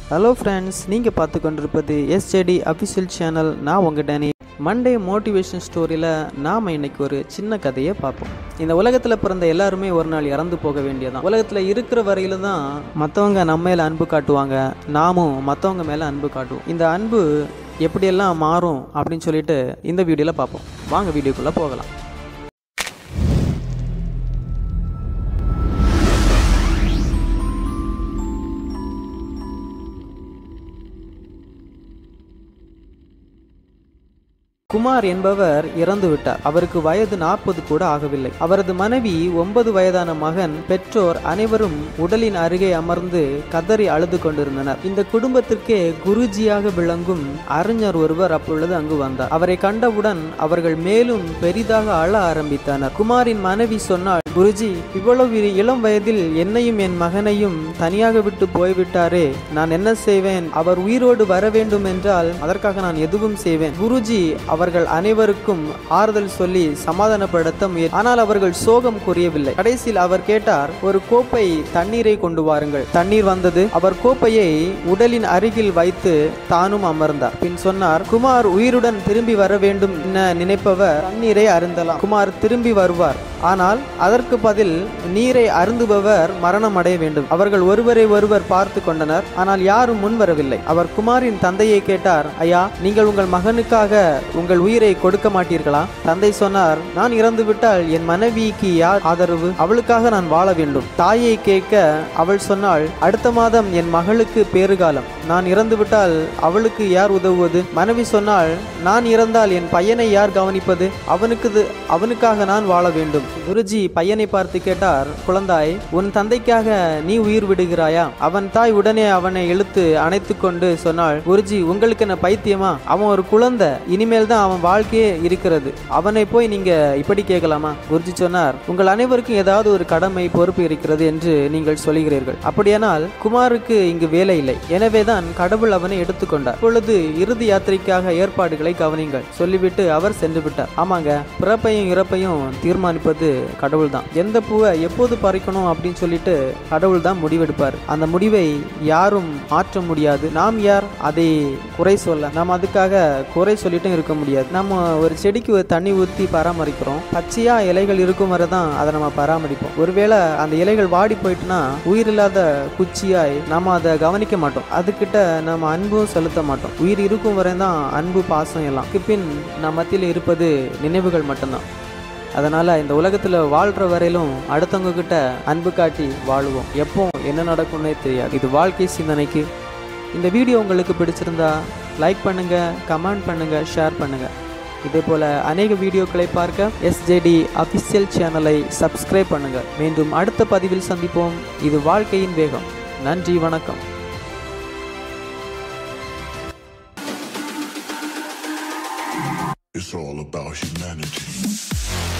Hello friends, நீங்கள் பார்த்து கொண்டிருப்பது SJD அஃபிஷியல் சேனல். நான் உங்கள் டேனி. மண்டே மோட்டிவேஷன் ஸ்டோரியில் நாம் இன்னைக்கு ஒரு சின்ன கதையை பார்ப்போம். இந்த உலகத்தில் பிறந்த எல்லாருமே ஒரு நாள் இறந்து போக வேண்டியதான். உலகத்தில் இருக்கிற வரையில தான் மற்றவங்க நம்ம மேலே அன்பு காட்டுவாங்க, நாமும் மற்றவங்க மேலே அன்பு காட்டுவோம். இந்த அன்பு எப்படியெல்லாம் மாறும் அப்படின்னு சொல்லிட்டு இந்த வீடியோவில் பார்ப்போம். வாங்க வீடியோக்குள்ளே போகலாம். குமார் என்பவர் இறந்து விட்டார். அவருக்கு வயது 40 கூட ஆகவில்லை. அவரது மனைவி 9 வயதான மகன், பெற்றோர் அனைவரும் உடலின் அருகே அமர்ந்து கதறி அழுது கொண்டிருந்தனர். இந்த குடும்பத்திற்கே குருஜியாக விளங்கும் அறிஞர் ஒருவர் அப்பொழுது அங்கு வந்தார். அவரை கண்டவுடன் அவர்கள் மேலும் பெரிதாக அழ ஆரம்பித்தனர். குமாரின் மனைவி சொன்னாள், குருஜி, இவ்வளவு இளம் வயதில் என்னையும் என் மகனையும் தனியாக விட்டு போய்விட்டாரே, நான் என்ன செய்வேன்? அவர் உயிரோடு வர வேண்டும் என்றால் அதற்காக நான் எதுவும் செய்வேன். குருஜி அவர்கள் அனைவருக்கும் ஆறுதல் சொல்லி சமாதானப்படுத்த முயற்சி. ஆனால் அவர்கள் சோகம் குறையவில்லை. கடைசியில் அவர் கேட்டார், ஒரு கோப்பை தண்ணீரை கொண்டு வாருங்கள். தண்ணீர் வந்தது. அவர் கோப்பையை உடலின் அருகில் வைத்து தானும் அமர்ந்தார். பின் சொன்னார், குமார் உயிருடன் திரும்பி வர வேண்டும் என நினைப்பவர் தண்ணீரை அருந்தலாம். குமார் திரும்பி வருவார். ஆனால் அதற்கு பதில் நீரை அருந்துபவர் மரணம் அடைய வேண்டும். அவர்கள் ஒருவரை ஒருவர் பார்த்து கொண்டனர். ஆனால் யாரும் முன் வரவில்லை. அவர் குமாரின் தந்தையை கேட்டார், ஐயா, நீங்கள் உங்கள் மகனுக்காக உங்கள் உயிரை கொடுக்க மாட்டீர்களா? தந்தை சொன்னார், நான் இறந்து விட்டால் என் மனைவிக்கு யார் ஆதரவு? அவளுக்காக நான் வாழ வேண்டும். தாயை கேட்க அவள் சொன்னாள், அடுத்த மாதம் என் மகளுக்கு பேறுகாலம். நான் இறந்து விட்டால் அவளுக்கு யார் உதவுவது? மனைவி சொன்னாள், நான் இறந்தால் என் பையனை யார் கவனிப்பது? அவனுக்காக நான் வாழ வேண்டும். குருஜி பையனை பார்த்து கேட்டார், குழந்தாய், உன் தந்தைக்காக நீ உயிர் விடுகிறாயா? அவன் தாய் உடனே அவனை இழுத்து அணைத்து கொண்டு சொன்னாள், குருஜி, உங்களுக்கு என்ன பைத்தியமா? அவன் ஒரு குழந்தை, இனிமேல் தான் அவன் வாழ்க்கையே இருக்கிறது. அவனை போய் நீங்க இப்படி கேட்கலாமா? குருஜி சொன்னார், உங்கள் அனைவருக்கும் ஏதாவது ஒரு கடமை, பொறுப்பு இருக்கிறது என்று நீங்கள் சொல்கிறீர்கள். அப்படியானால் குமாருக்கு இங்கு வேலை இல்லை. எனவேதான் கடவுள் அவனை எடுத்துக்கொண்டார். இப்பொழுது இறுதி யாத்திரைக்காக ஏற்பாடுகளை கவனிங்கள் சொல்லிவிட்டு அவர் சென்று விட்டார். ஆமாங்க, பிறப்பையும் இறப்பையும் தீர்மானிப்பது கடவுள் தான். எந்த பூவை எப்போது பறிக்கணும் அப்படின்னு சொல்லிட்டு கடவுள் தான் முடிவெடுப்பார். அந்த முடிவை யாரும் மாற்ற முடியாது. நாம் யார் அதை குறை சொல்ல? நாம் அதுக்காக குறை சொல்லிட்டும் இருக்க முடியாது. நம்ம ஒரு செடிக்கு ஒரு தண்ணி ஊற்றி பராமரிக்கிறோம். பச்சையா இலைகள் இருக்கும் வரை தான் அதை நம்ம பராமரிப்போம். ஒருவேளை அந்த இலைகள் வாடி போயிட்டுனா உயிரில்லாத குச்சியாய் நம்ம அதை கவனிக்க மாட்டோம். அதுக்கிட்ட நம்ம அன்பும் செலுத்த மாட்டோம். உயிர் இருக்கும் வரை தான் அன்பு, பாசம் எல்லாம். பின் நம்ம மத்தியில் இருப்பது நினைவுகள் மட்டும்தான். அதனால இந்த உலகத்துல வாழ்ற வரையிலும் அடுத்தவங்க கிட்ட அன்பு காட்டி வாழுவோம். எப்போ என்ன நடக்கும்னே தெரியாது. இது வாழ்க்கை சிந்தனைக்கு. இந்த வீடியோ உங்களுக்கு பிடிச்சிருந்தா லைக் பண்ணுங்க, கமெண்ட் பண்ணுங்க, ஷேர் பண்ணுங்க. இதே போல அநேக வீடியோக்களை பார்க்க SJD அஃபிஷியல் சேனலை சப்ஸ்கிரைப் பண்ணுங்க. மீண்டும் அடுத்த பதிவில் சந்திப்போம். இது வாழ்க்கையின் வேகம். நன்றி, வணக்கம். It's all about humanity.